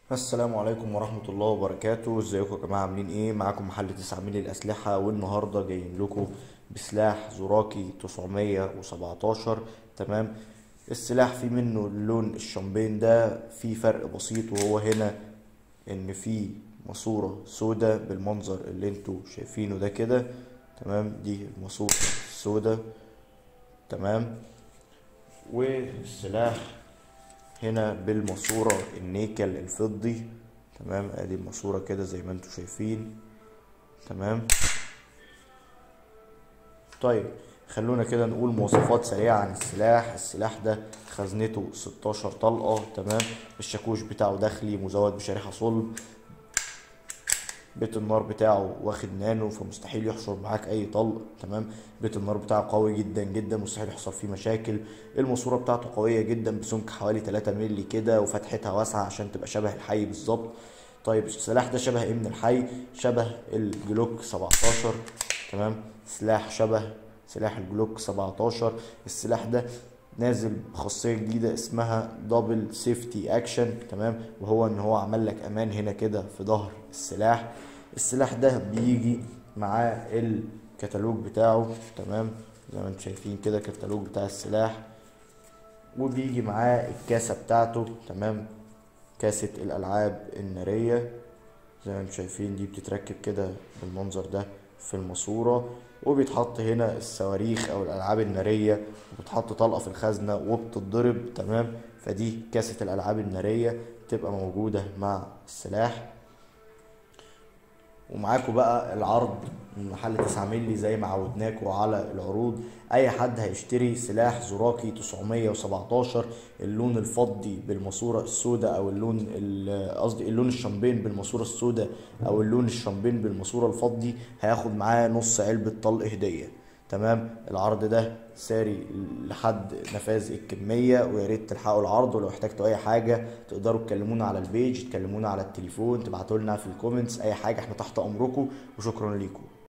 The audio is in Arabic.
السلام عليكم ورحمة الله وبركاته. ازيكم يا جماعة؟ عاملين ايه؟ معاكم محل 9 ميلي الأسلحة، والنهاردة جايين لكم بسلاح زوراكي 917. تمام. السلاح فيه منه اللون الشامبين ده، فيه فرق بسيط وهو هنا ان فيه ماسورة سودا بالمنظر اللي انتوا شايفينه ده كده. تمام، دي الماسورة السودا. تمام. والسلاح هنا بالماسورة النيكل الفضي. تمام، ادي الماسورة كده زي ما انتوا شايفين. تمام. طيب، خلونا كده نقول مواصفات سريعة عن السلاح ده خزنته 16 طلقة. تمام. الشاكوش بتاعه داخلي مزود بشريحة صلب. بيت النار بتاعه واخد نانو، فمستحيل يحصل معاك اي طلق. تمام. بيت النار بتاعه قوي جدا جدا، مستحيل يحصل فيه مشاكل. الماسوره بتاعته قويه جدا بسمك حوالي 3 مللي كده، وفتحتها واسعه عشان تبقى شبه الحي بالظبط. طيب، السلاح ده شبه ايه من الحي؟ شبه الجلوك 17. تمام. سلاح شبه سلاح الجلوك 17. السلاح ده نازل بخاصية جديدة اسمها دبل سيفتي اكشن. تمام. وهو ان هو عمل لك امان هنا كده في ظهر السلاح ده بيجي معاه الكتالوج بتاعه. تمام، زي ما انتم شايفين كده الكتالوج بتاع السلاح، وبيجي معاه الكاسة بتاعته. تمام، كاسة الالعاب النارية زي ما انتم شايفين، دي بتتركب كده بالمنظر ده في الماسورة، وبيتحط هنا الصواريخ او الالعاب النارية، وبتحط طلقة في الخزنة وبتتضرب. تمام. فدي كاسة الالعاب النارية تبقى موجودة مع السلاح. ومعاكم بقى العرض من محل 9 مللي زي ما عودناكم على العروض. اي حد هيشتري سلاح زوراكي 917 اللون الفضي بالماسوره السوداء، او قصدي اللون الشامبين بالماسوره السوداء، او اللون الشامبين بالماسوره الفضي، هياخد معاه نص علبه طلق هديه. تمام. العرض ده ساري لحد نفاذ الكمية، ويا ريت تلحقوا العرض. ولو احتجتوا اي حاجة تقدروا تكلمونا على البيج، تكلمونا على التليفون، تبعتوا لنا في الكومنتس اي حاجة، احنا تحت امركم. وشكرا ليكم.